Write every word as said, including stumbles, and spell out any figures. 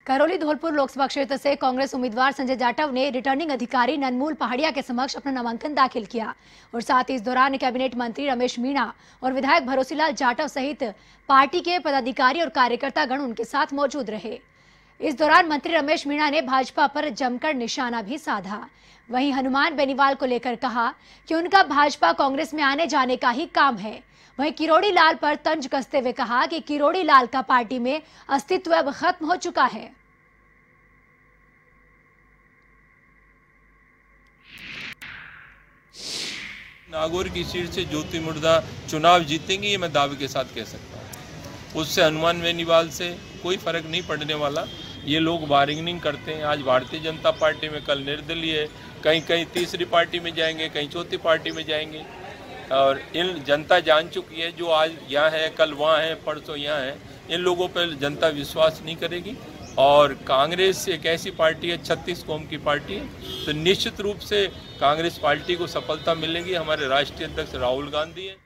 करौली धौलपुर लोकसभा क्षेत्र से कांग्रेस उम्मीदवार संजय जाटव ने रिटर्निंग अधिकारी ननमूल पहाड़िया के समक्ष अपना नामांकन दाखिल किया और साथ ही इस दौरान कैबिनेट मंत्री रमेश मीणा और विधायक भरोसीलाल जाटव सहित पार्टी के पदाधिकारी और कार्यकर्ता गण उनके साथ मौजूद रहे। इस दौरान मंत्री रमेश मीणा ने भाजपा पर जमकर निशाना भी साधा। वहीं हनुमान बेनीवाल को लेकर कहा कि उनका भाजपा कांग्रेस में आने जाने का ही काम है। वहीं किरोड़ी लाल पर तंज कसते हुए कहा कि किरोड़ी लाल का पार्टी में अस्तित्व अब खत्म हो चुका है। नागौर की सीट से ज्योति मुर्दा चुनाव जीतेंगी, ये मैं दावे के साथ कह सकता हूँ। उससे हनुमान बेनीवाल से कोई फर्क नहीं पड़ने वाला। ये लोग बार्गेनिंग करते हैं। आज भारतीय जनता पार्टी में, कल निर्दलीय है, कहीं कहीं तीसरी पार्टी में जाएंगे, कहीं चौथी पार्टी में जाएंगे। और इन जनता जान चुकी है, जो आज यहाँ है कल वहाँ है, परसों यहाँ है। इन लोगों पर जनता विश्वास नहीं करेगी। और कांग्रेस एक ऐसी पार्टी है, छत्तीस कौम की पार्टी है, तो निश्चित रूप से कांग्रेस पार्टी को सफलता मिलेगी। हमारे राष्ट्रीय अध्यक्ष राहुल गांधी है।